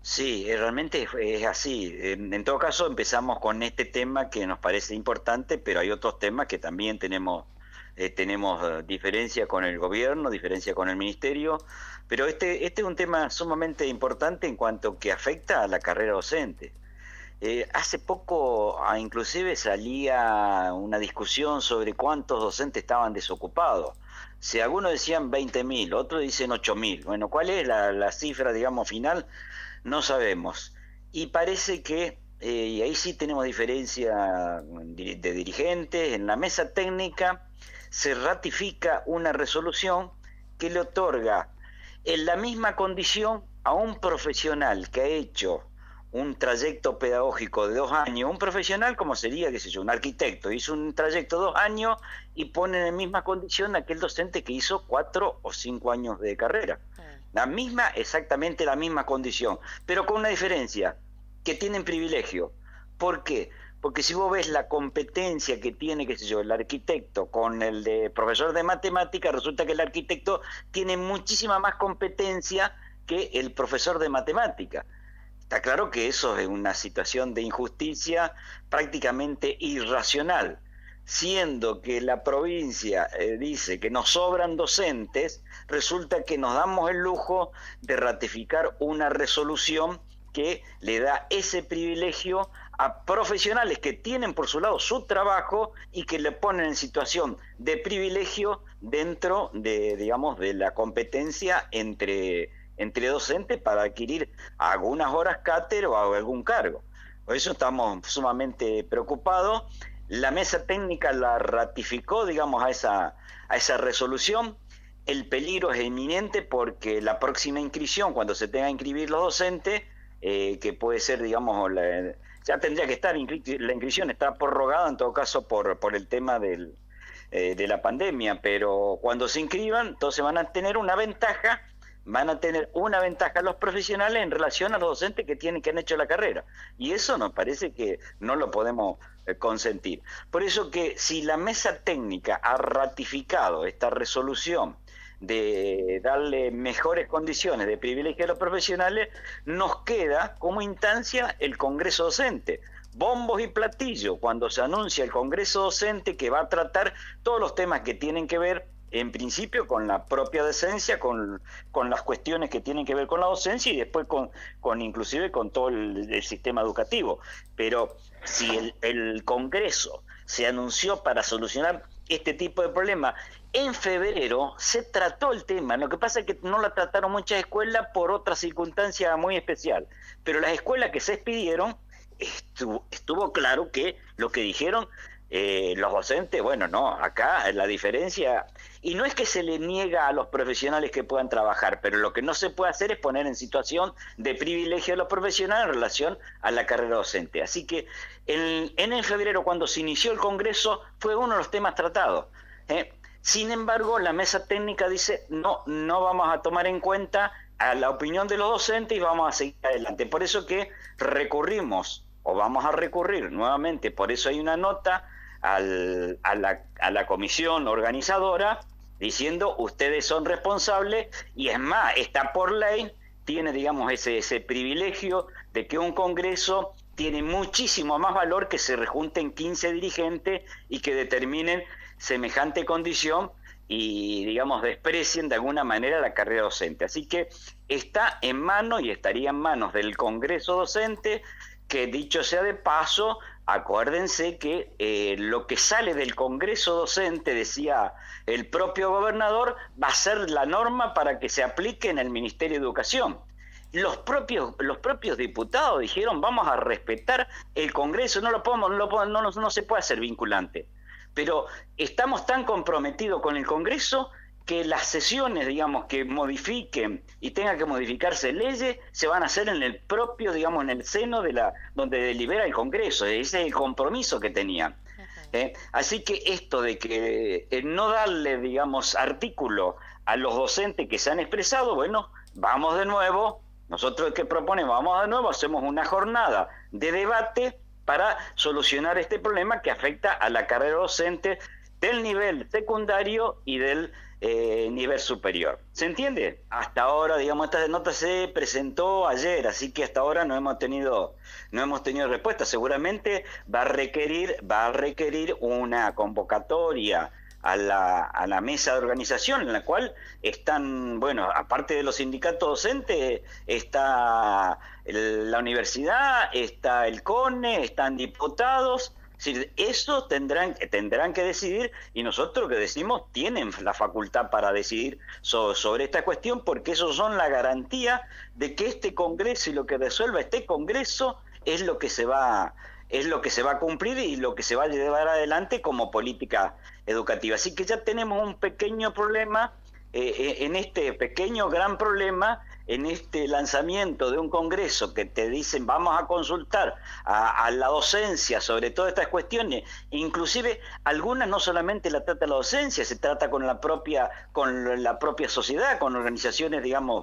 Sí, realmente es así. En todo caso, empezamos con este tema que nos parece importante, pero hay otros temas que también tenemos diferencia con el gobierno, diferencia con el ministerio, pero este es un tema sumamente importante en cuanto que afecta a la carrera docente. Hace poco, inclusive salía una discusión sobre cuántos docentes estaban desocupados. Si algunos decían 20.000, otros dicen 8.000. Bueno, ¿cuál es la cifra, digamos, final? No sabemos. Y parece que, y ahí sí tenemos diferencia de dirigentes, en la mesa técnica se ratifica una resolución que le otorga en la misma condición a un profesional que ha hecho un trayecto pedagógico de 2 años, un profesional como sería, qué sé yo, un arquitecto, hizo un trayecto de 2 años y pone en la misma condición a aquel docente que hizo 4 o 5 años de carrera. Exactamente la misma condición, pero con una diferencia, que tienen privilegio. ¿Por qué? Porque si vos ves la competencia que tiene, qué sé yo, el arquitecto con el de profesor de matemáticas, resulta que el arquitecto tiene muchísima más competencia que el profesor de matemáticas. Está claro que eso es una situación de injusticia prácticamente irracional, siendo que la provincia dice que nos sobran docentes, resulta que nos damos el lujo de ratificar una resolución que le da ese privilegio a profesionales que tienen por su lado su trabajo y que le ponen en situación de privilegio dentro de, digamos, de la competencia entre docentes para adquirir algunas horas cátedra o algún cargo. Por eso estamos sumamente preocupados. La mesa técnica la ratificó, digamos, a esa resolución. El peligro es inminente porque la próxima inscripción, cuando se tenga que inscribir los docentes, que puede ser, digamos, ya tendría que estar, la inscripción está prorrogada en todo caso por el tema de la pandemia, pero cuando se inscriban, entonces van a tener una ventaja los profesionales en relación a los docentes que han hecho la carrera. Y eso nos parece que no lo podemos consentir. Por eso que si la mesa técnica ha ratificado esta resolución de darle mejores condiciones de privilegio a los profesionales, nos queda como instancia el Congreso Docente. Bombos y platillos cuando se anuncia el Congreso Docente, que va a tratar todos los temas que tienen que ver en principio con la propia docencia, con las cuestiones que tienen que ver con la docencia y después inclusive con todo el sistema educativo. Pero si el Congreso se anunció para solucionar este tipo de problemas, en febrero se trató el tema. Lo que pasa es que no la trataron muchas escuelas por otra circunstancia muy especial, pero las escuelas que se expidieron estuvo claro que lo que dijeron los docentes, bueno, no, acá la diferencia, y no es que se le niega a los profesionales que puedan trabajar, pero lo que no se puede hacer es poner en situación de privilegio a los profesionales en relación a la carrera docente. Así que en febrero, cuando se inició el Congreso, fue uno de los temas tratados. Sin embargo, la mesa técnica dice, no vamos a tomar en cuenta a la opinión de los docentes y vamos a seguir adelante. Por eso que recurrimos, o vamos a recurrir nuevamente, por eso hay una nota a la comisión organizadora diciendo ustedes son responsables, y es más, está por ley, tiene, digamos, ese privilegio de que un congreso tiene muchísimo más valor que se rejunten 15 dirigentes y que determinen semejante condición y, digamos, desprecien de alguna manera la carrera docente. Así que está en manos y estaría en manos del Congreso Docente, que dicho sea de paso, acuérdense que lo que sale del Congreso Docente, decía el propio gobernador, va a ser la norma para que se aplique en el Ministerio de Educación. Los propios diputados dijeron vamos a respetar el Congreso, no se puede hacer vinculante. Pero estamos tan comprometidos con el Congreso que las sesiones, digamos, que modifiquen y tenga que modificarse leyes, se van a hacer en el propio, digamos, en el seno donde delibera el Congreso. Ese es el compromiso que tenían. Así que esto de que no darle, digamos, artículo a los docentes que se han expresado, bueno, vamos de nuevo, nosotros que proponemos, vamos de nuevo, hacemos una jornada de debate para solucionar este problema que afecta a la carrera docente del nivel secundario y del nivel superior. ¿Se entiende? Hasta ahora, digamos, esta nota se presentó ayer, así que hasta ahora no hemos tenido respuesta. Seguramente va a requerir una convocatoria a la mesa de organización, en la cual están, bueno, aparte de los sindicatos docentes, está la universidad, está el CONE, están diputados. Es decir, eso tendrán que decidir, y nosotros lo que decimos, tienen la facultad para decidir sobre esta cuestión, porque esos son la garantía de que este Congreso y lo que resuelva este Congreso es lo que se va a cumplir y lo que se va a llevar adelante como política educativa. Así que ya tenemos un pequeño problema, en este pequeño gran problema, en este lanzamiento de un congreso que te dicen vamos a consultar a la docencia sobre todas estas cuestiones, inclusive algunas no solamente la trata la docencia, se trata con la propia sociedad, con organizaciones, digamos,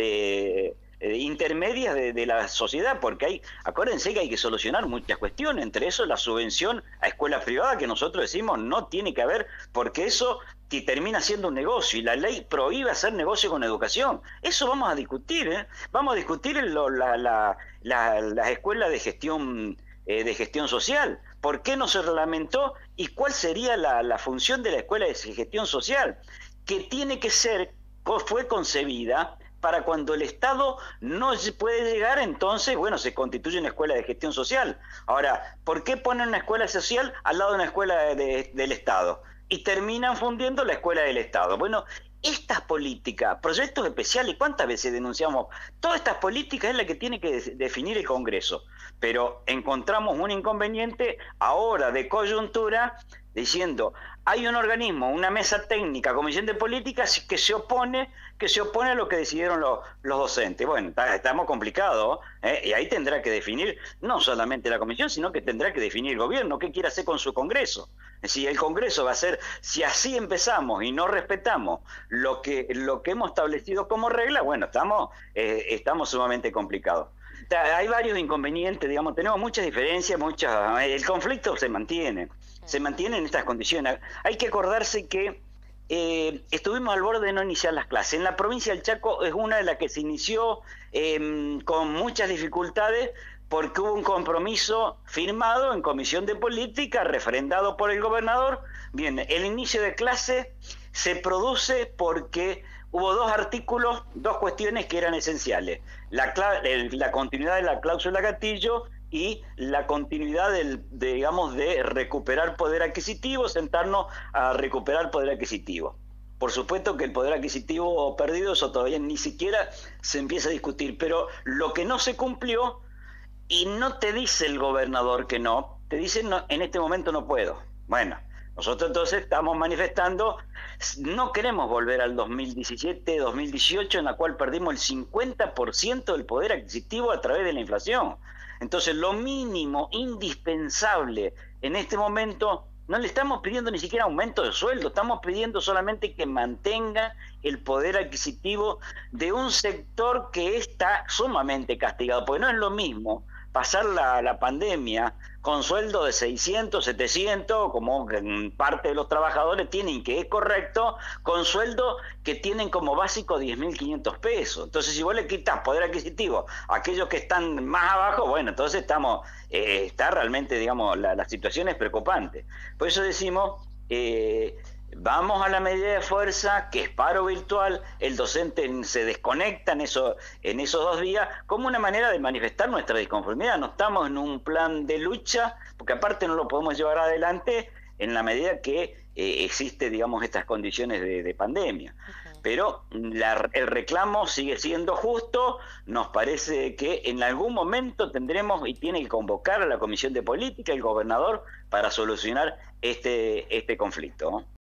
intermedias de la sociedad, porque acuérdense que hay que solucionar muchas cuestiones, entre eso la subvención a escuelas privadas, que nosotros decimos no tiene que haber, porque eso termina siendo un negocio, y la ley prohíbe hacer negocio con educación. Eso vamos a discutir, vamos a discutir las escuelas de gestión social. ¿Por qué no se reglamentó y cuál sería la función de la escuela de gestión social? Que tiene que ser, fue concebida para cuando el Estado no puede llegar, entonces, bueno, se constituye una escuela de gestión social. Ahora, ¿por qué ponen una escuela social al lado de una escuela del Estado? Y terminan fundiendo la escuela del Estado. Bueno, estas políticas, proyectos especiales, ¿cuántas veces denunciamos? Todas estas políticas es la que tiene que definir el Congreso. Pero encontramos un inconveniente ahora de coyuntura, diciendo, hay un organismo, una mesa técnica, comisión de políticas, que se opone a lo que decidieron los docentes. Bueno, estamos complicados, y ahí tendrá que definir no solamente la comisión, sino que tendrá que definir el gobierno qué quiere hacer con su Congreso. Si el Congreso va a ser, si así empezamos y no respetamos lo que hemos establecido como regla, bueno, estamos sumamente complicados. Hay varios inconvenientes, digamos, tenemos muchas diferencias, el conflicto se mantiene en estas condiciones. Hay que acordarse que estuvimos al borde de no iniciar las clases. En la provincia del Chaco es una de las que se inició con muchas dificultades, porque hubo un compromiso firmado en comisión de política, refrendado por el gobernador. Bien, el inicio de clase se produce porque hubo dos cuestiones que eran esenciales: la continuidad de la cláusula gatillo y la continuidad de recuperar poder adquisitivo, sentarnos a recuperar poder adquisitivo. Por supuesto que el poder adquisitivo perdido, eso todavía ni siquiera se empieza a discutir, pero lo que no se cumplió, y no te dice el gobernador que no, te dice no, en este momento no puedo. Bueno, nosotros entonces estamos manifestando, no queremos volver al 2017, 2018, en la cual perdimos el 50% del poder adquisitivo a través de la inflación. Entonces, lo mínimo indispensable en este momento, no le estamos pidiendo ni siquiera aumento de sueldo, estamos pidiendo solamente que mantenga el poder adquisitivo de un sector que está sumamente castigado, porque no es lo mismo pasar la pandemia con sueldo de 600, 700, como parte de los trabajadores tienen, que es correcto, con sueldo que tienen como básico 10.500 pesos. Entonces, si vos le quitas poder adquisitivo a aquellos que están más abajo, bueno, entonces está realmente, digamos, la situación es preocupante. Por eso decimos, vamos a la medida de fuerza, que es paro virtual, el docente se desconecta en esos 2 días, como una manera de manifestar nuestra disconformidad. No estamos en un plan de lucha, porque aparte no lo podemos llevar adelante en la medida que existe, digamos, estas condiciones de pandemia. Uh-huh. Pero el reclamo sigue siendo justo. Nos parece que en algún momento tendremos y tiene que convocar a la Comisión de Política, el gobernador, para solucionar este conflicto, ¿no?